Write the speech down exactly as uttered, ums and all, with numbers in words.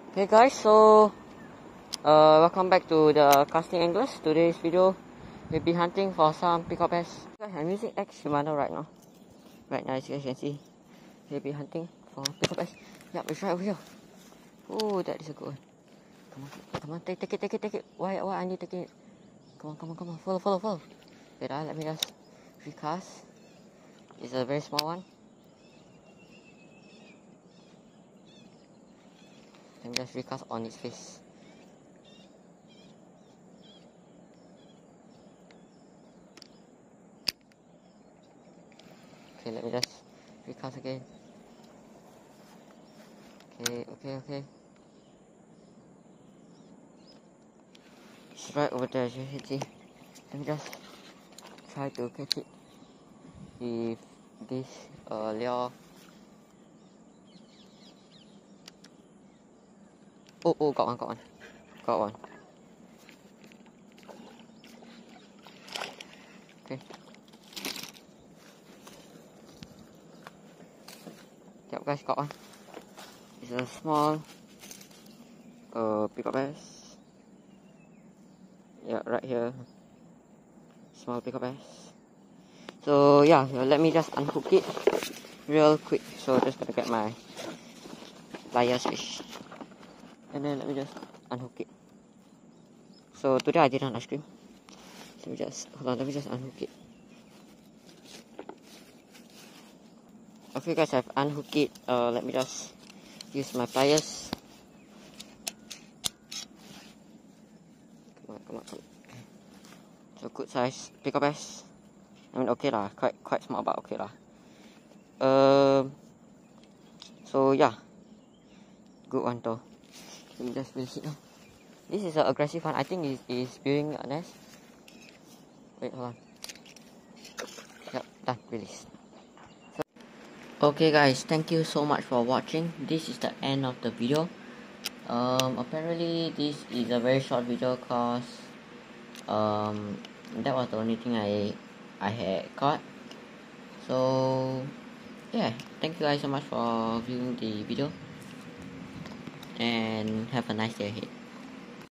Hey guys, so uh, welcome back to the Casting Anglers. Today's video we'll be hunting for some pickup bass. I'm using X Shimano right now. Right now, as you guys can see, we'll be hunting for pickup bass. Yeah, it's right over here. Oh, that is a good one. Come on, come on, take, take it, take it, take it. Why, why aren't you taking it? Come on, come on, come on, follow, follow, follow. Wait, uh, let me just recast. It's a very small one. Let me just recast on its face. Okay, let me just recast again. Okay, okay, okay. It's right over there, as you can see. Let me just try to catch it with this uh, lure. Oh, oh, got one, got one. Got one. Okay. Yep, guys, got one. It's a small uh, pickup bass. Yeah, right here. Small pickup bass. So, yeah, let me just unhook it real quick. So, just gonna get my pliers fish. And then let me just unhook it. So, today I did an ice cream. Let me just, hold on, let me just unhook it. Okay guys, I've unhooked it. Uh, let me just use my pliers. Come on, come on, come on. So good size pickup bass. I mean, okay lah, quite quite small, but okay lah. Um. So yeah, good one though. Let me just release it now. This is an aggressive one. I think it is building a nest. Wait, hold on. Yep, done. Release. So, okay guys, thank you so much for watching. This is the end of the video. Um, apparently this is a very short video cause um that was the only thing I I had caught. So yeah, thank you guys so much for viewing the video and have a nice day ahead.